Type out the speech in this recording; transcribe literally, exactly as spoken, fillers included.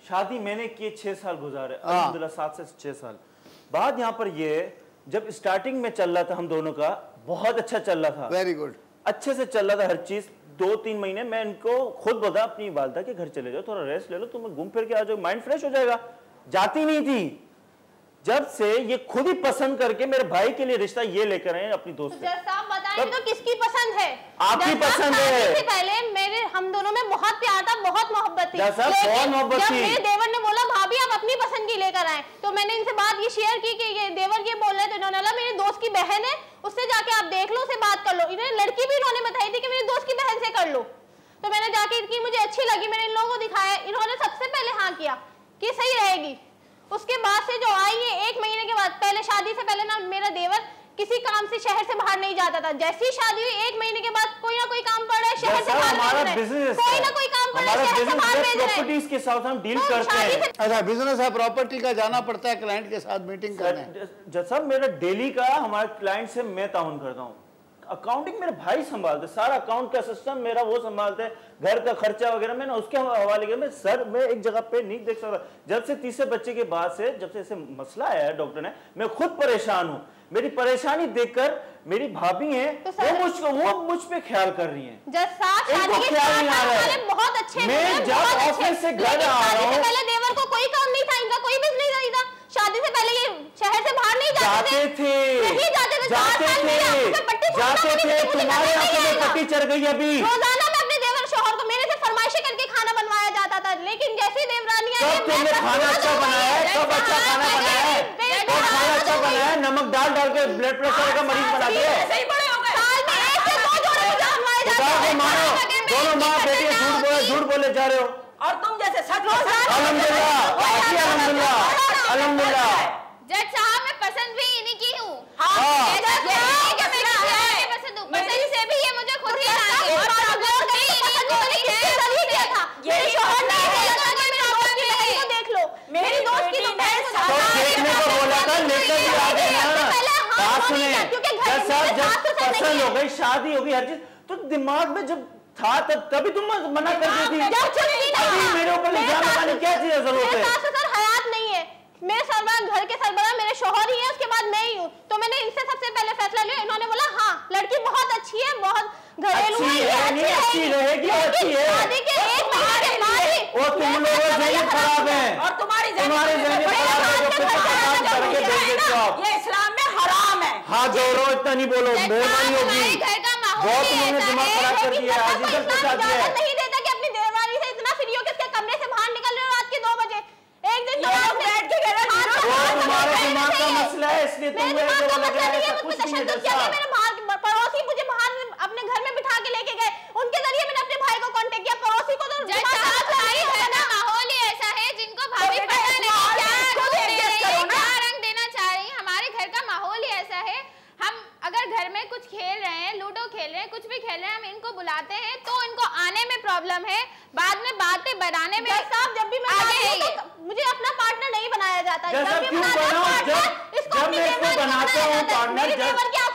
शादी मैंने किए छह साल गुजारे, अल्हम्दुलिल्लाह सात से छह साल बाद यहाँ पर ये जब स्टार्टिंग में चल रहा था हम दोनों का बहुत अच्छा चल रहा था, वेरी गुड, अच्छे से चल रहा था हर चीज। दो तीन महीने मैं इनको खुद बोला अपनी वालदा के घर चले जाओ, थोड़ा रेस्ट ले लो, तुम्हें घूम फिर के आ जाओ, माइंड फ्रेश हो जाएगा। जाती नहीं थी। जब से ये खुद ही पसंद करके मेरे भाई के लिए रिश्ता ये लेकर आए अपनी दोस्त से। साहब बताएं तो किसकी पसंद है? आपकी पसंद है। इससे पहले मेरे हम दोनों में बहुत प्यार था, बहुत मोहब्बत थी। बहुत मोहब्बत थी। जब मेरे देवर ने बोला भाभी आप अपनी पसंद की लेकर आए, तो मैंने इनसे बात ये शेयर की कि ये देवर ये बोल रहे थे, इन्होंने बोला मेरी दोस्त की बहन है, उससे जाके आप देख लो, उससे बात कर लो। इन्होंने लड़की भी इन्होंने बताई थी कि मेरी दोस्त की बहन से कर लो। तो मैंने जाके इनकी मुझे अच्छी लगी, मैंने इन लोगों को दिखाया, इन्होंने सबसे पहले हाँ किया कि सही रहेगी। उसके बाद से जो आई है एक महीने के बाद, पहले शादी से पहले ना मेरा देवर किसी काम से शहर से बाहर नहीं जाता था। जैसी ही शादी हुई एक महीने के बाद कोई ना कोई काम पड़ रहा है, शहर से बाहर भेज रहे हैं, कोई ना कोई काम पड़ रहा है, शहर से बाहर भेज रहे हैं। प्रॉपर्टीज के साथ हम डील करते हैं। अच्छा, बिजनेस है, प्रॉपर्टी का जाना पड़ता है, क्लाइंट के साथ मीटिंग करने। जैसा मेरा डेली का हमारे क्लाइंट से मैं ताउन करता हूँ। अकाउंटिंग मेरे भाई संभालते, सारा अकाउंट का सिस्टम मेरा वो संभालते हैं, घर का खर्चा वगैरह मैंने उसके हवाले किया। मैं सर मैं एक जगह पे नहीं देख सकता। जब से तीसरे बच्चे के बाद से जब से ऐसे मसला आया है डॉक्टर ने, मैं खुद परेशान हूँ। मेरी परेशानी देखकर मेरी भाभी हैं तो वो मुझ वो मुझ पे ख्याल कर रही हैं। जब साथ शादी के ख्याल नहीं आ रहा है, बहुत अच्छे, मैं जब ऑफिस से घर आ रहा हूँ, पहले देवर को कोई काम नहीं था, इनका कोई बिजनेस नहीं था। शादी से पहले ये शहर से बाहर नहीं जाते थे, नहीं जाते थे, जाते थे, जाते थे। तुम्हारे आंखों में पट्टी चढ़ गई अभी। रोजाना मैं अपने देवर शौहर को मेरे से फरमाइशें करके खाना बनवाया जाता था, लेकिन जैसी देवरानी आई कब तुमने खाना अच्छा बनाया है? कब अच्छा खाना बनाया है? कब खाना अच्छा बनाया है? नमक डाल डाल के ब्लड प्रेशर का मरीज बना दिया है। सही बड़े हो गए। साल में एक से दो जोड़े मुझे बनवाए जाते हैं। मानो दोनों माँ बेटी झूठ बोले झूठ बोले जा रहे हो, और तुम जैसे सच अल्हम्दुलिल्लाह अल्हम्दुलिल्लाह अल्हम्दुलिल्लाह। जज साहब मैं पसंद भी इन्हीं की हूँ। हाँ पसंद से भी ये मुझे खुद ही देख लो मेरी दोस्त की तो देखने को बोला था, लेकर भी आ गए ना। बात सुने, जब पसंद हो गई, शादी हो गई, हर चीज, तो दिमाग में जब था तब तभी तुम मना कर दी थी। अभी मेरे ऊपर इल्जाम लगाने क्या चीज जरूरत है? सर हयात नहीं है, मेरे सरबराह घर के सरबराह मेरे शौहर ही है, उसके बाद मैं ही हूँ। तो मैंने इनसे सबसे पहले फैसला लिया, इन्होंने बोला हाँ लड़की बहुत अच्छी है, बहुत घरेलू अच्छी है, नहीं अच्छी रहेगी, अच्छी है। शादी के एक महीने बाद और तुम लोगों जहन खराब है, और तुम्हारी तुम्हारे जहन खराब है जो कुछ काम करके दे देते हो आप। ये इस्लाम में हराम है। हाँ जोरो इतना नहीं बोलो, मेहरबानी होगी। बहुत तुमने दिमाग खराब कर दिया है, आज इधर पहुंचा दिया है। नहीं देता कि अपनी देवरानी से इतना फ्री हो के उसके कमरे से बाहर निकल रहे हो रात के दो बजे। एक दिन बैठ के कह रहा है वो तुम्हारे दिमाग का मसला है, इसलिए तुम ये जो लग रहा है सब कुछ नहीं है। मेरे बाहर पड़ोसी मुझे बाहर अपने घर में बिठा के लेके गए, उनके जरिए मैंने अपने भाई को कांटेक्ट किया। पड़ोसी को तो माहौल ही ऐसा है जिनको भाभी पता नहीं क्या रंग देना चाह रही है। हमारे घर का माहौल ही ऐसा है, हम अगर घर में कुछ खेल रहे हैं, लूडो खेल रहे हैं, कुछ भी खेल रहे हैं, हम इनको बुलाते हैं तो इनको आने में प्रॉब्लम है, बाद में बातें बनाने में। साहब जब भी मैं तो मुझे अपना पार्टनर नहीं बनाया जाता, जब भी बनाता हूं पार्टनर, इसको अपनी देवरानी बनाया जाता है। मेरी देवर की